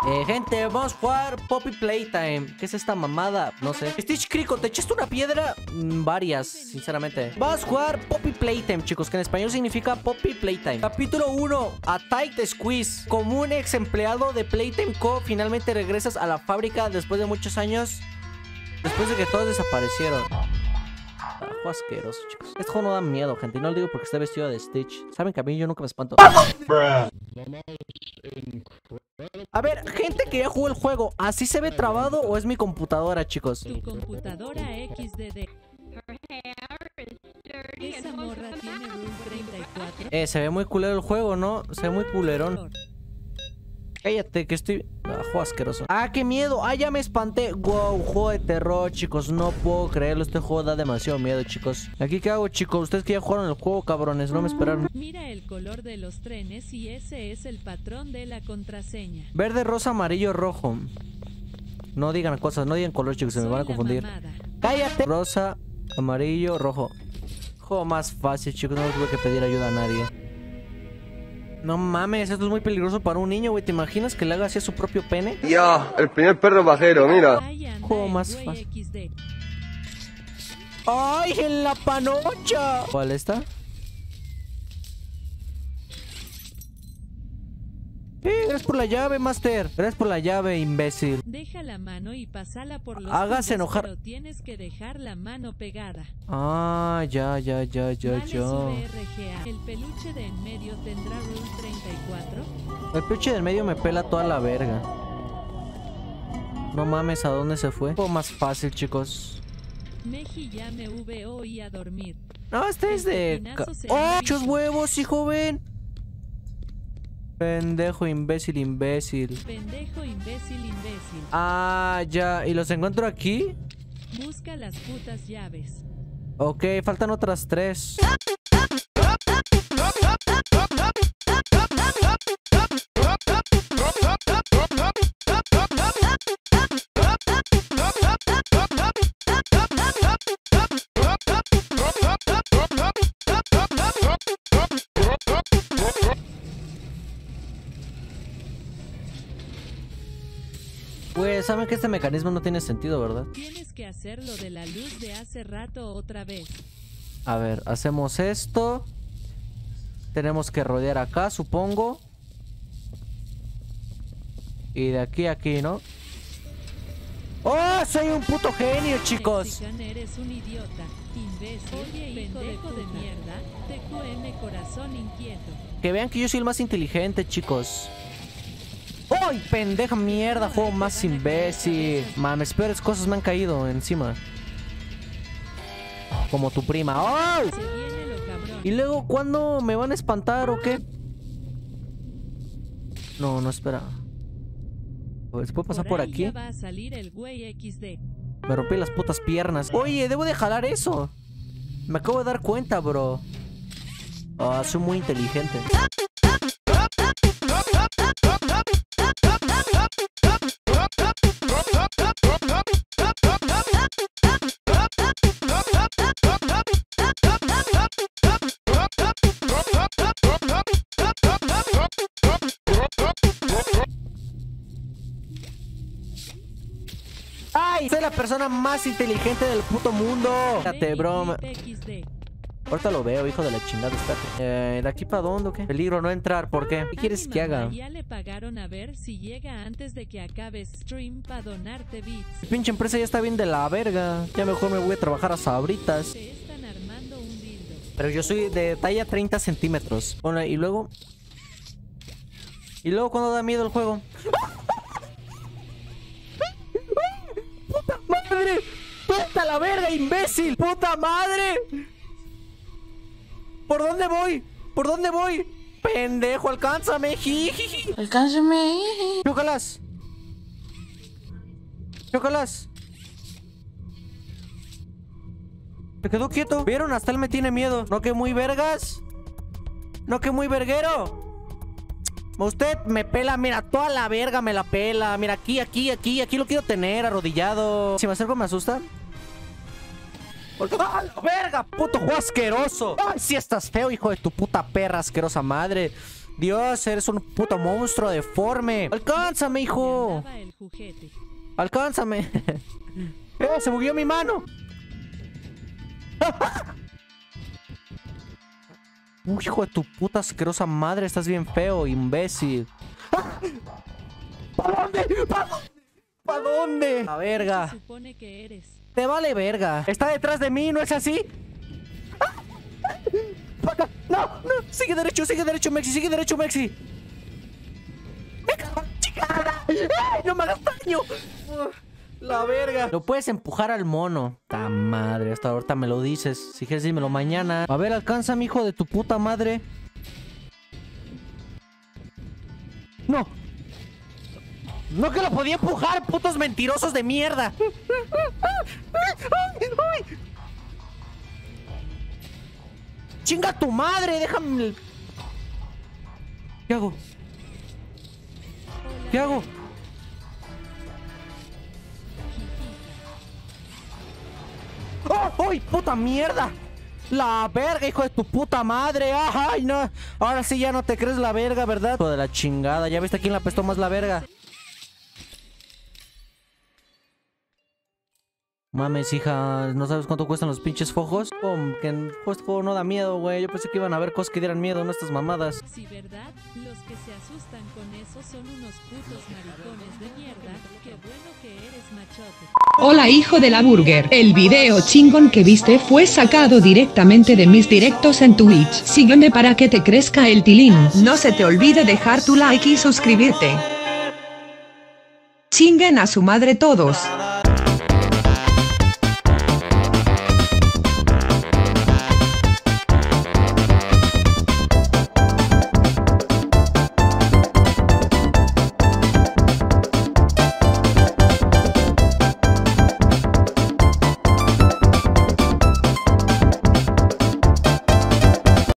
Gente, vamos a jugar Poppy Playtime. ¿Qué es esta mamada? No sé. Stitch Crico, ¿te echaste una piedra? Varias, sinceramente. Vamos a jugar Poppy Playtime, chicos, que en español significa Poppy Playtime. Capítulo 1, A Tight Squeeze. Como un ex empleado de Playtime Co., finalmente regresas a la fábrica después de muchos años. Después de que todos desaparecieron. Juego asqueroso, chicos. Este juego no da miedo, gente. Y no lo digo porque esté vestido de Stitch. Saben que a mí yo nunca me espanto. A ver, gente que ya jugó el juego, ¿así se ve trabado o es mi computadora, chicos? Tu computadora XDD. Esa morra tiene Rule 34. Se ve muy culero el juego, ¿no? Se ve muy culerón. Cállate, que estoy... juego asqueroso. ¡Ah, qué miedo! ¡Ah, ya me espanté! ¡Wow! Juego de terror, chicos. No puedo creerlo. Este juego da demasiado miedo, chicos. ¿Aquí qué hago, chicos? Ustedes que ya jugaron el juego, cabrones. No me esperaron. Mira el color de los trenes y ese es el patrón de la contraseña. Verde, rosa, amarillo, rojo. No digan cosas. No digan color, chicos. Se me van a confundir. ¡Cállate! Rosa, amarillo, rojo. Juego más fácil, chicos. No tuve que pedir ayuda a nadie. No mames, esto es muy peligroso para un niño, güey. ¿Te imaginas que le haga así a su propio pene? Ya, el primer perro pajero, mira. Juego más fácil. ¡Ay, en la panocha! ¿Cuál está? Gracias por la llave, Master. Gracias por la llave, imbécil. Deja la mano y pasala por los Hágase tubos, enojar. pero tienes que dejar la mano pegada. Ah, ya. Vale su RGA. El peluche de en medio tendrá Rule 34. El peluche del medio me pela toda la verga. No mames, ¿a dónde se fue? Juego más fácil, chicos. Meji ya me VO y a dormir. No, este es de... ¡Oh, muchos huevos, sí, joven! Pendejo, imbécil. Pendejo, imbécil. Ah, ya. ¿Y los encuentro aquí? Busca las putas llaves. Ok, faltan otras 3. Pues saben que este mecanismo no tiene sentido, ¿verdad? Tienes que hacer lo de la luz de hace rato otra vez. A ver, hacemos esto. Tenemos que rodear acá, supongo. Y de aquí a aquí, ¿no? ¡Oh! Soy un puto genio, chicos. Mexican, eres un idiota, imbécil, oye, pendejo de mierda, TQM corazón inquieto. Que vean que yo soy el más inteligente, chicos. ¡Ay, pendeja mierda! Juego más imbécil. Mames, peores cosas me han caído encima. Como tu prima. ¡Oh! Se viene lo cabrón. ¿Y luego cuándo me van a espantar o qué? No, espera. ¿Se puede pasar por aquí? Ya va a salir el güey XD. Me rompí las putas piernas. Oye, debo de jalar eso. Me acabo de dar cuenta, bro. Ah, soy muy inteligente. ¡Ay! Soy la persona más inteligente del puto mundo. Espérate, bro. Ahorita lo veo, hijo de la chingada, espérate. ¿De aquí para dónde o qué? Peligro no entrar, ¿por qué? ¿Qué quieres que haga? Ya le pagaron a ver si llega antes de que acabe stream para donarte bits. Mi pinche empresa ya está bien de la verga. Ya mejor me voy a trabajar a Sabritas. Te están armando un dildo. Pero yo soy de talla 30 centímetros. Bueno, y luego... ¿Y luego cuando da miedo el juego? ¡Puta madre! ¡Puta la verga, imbécil! ¡Puta madre! ¿Por dónde voy? ¿Por dónde voy? ¡Pendejo, alcánzame! ¡Jijiji! ¡Alcánzame! ¡Chócalas! ¡Chócalas! Se quedó quieto. ¿Vieron? Hasta él me tiene miedo. ¿No que muy vergas? ¿No que muy verguero? Usted me pela, mira, toda la verga me la pela. Mira, aquí lo quiero tener arrodillado. Si me acerco me asusta. ¡Ah, la verga! ¡Puto juego asqueroso! ¡Ay, sí estás feo, hijo de tu puta perra asquerosa madre! Dios, eres un puto monstruo deforme. ¡Alcánzame, hijo! Andaba el juguete. ¡Alcánzame! Se movió mi mano. Uy, hijo de tu puta asquerosa madre. Estás bien feo, imbécil. ¿Para dónde? ¿Para dónde? La verga. Se supone que eres. Te vale verga. Está detrás de mí, ¿no es así? ¡Para acá! ¡No! ¡No! Sigue derecho, Mexi. Sigue derecho, Mexi. ¡Me cago en chingada! ¡Ay, no me hagas daño! La verga. Lo puedes empujar al mono. ¡Ta madre! Hasta ahorita me lo dices. Si quieres dímelo mañana. A ver, alcanza, mi hijo de tu puta madre. ¡No! ¡No que lo podía empujar, putos mentirosos de mierda! ¡Ay! ¡Chinga tu madre! ¡Déjame! ¿Qué hago? ¿Qué hago? ¡Oh! ¡Ay, puta mierda! ¡La verga, hijo de tu puta madre! ¡Ay, no! Ahora sí ya no te crees la verga, ¿verdad? Hijo de la chingada. ¿Ya viste quién la apestó más la verga? Mames, hija, ¿no sabes cuánto cuestan los pinches fojos? Que el juego no da miedo, güey. Yo pensé que iban a haber cosas que dieran miedo, no estas mamadas. Sí, ¿verdad? Los que se asustan con eso son unos putos maricones de mierda. Qué bueno que eres machote. Hola hijo de la burger, el video chingón que viste fue sacado directamente de mis directos en Twitch. Sígueme para que te crezca el tilín. No se te olvide dejar tu like y suscribirte. Chinguen a su madre todos.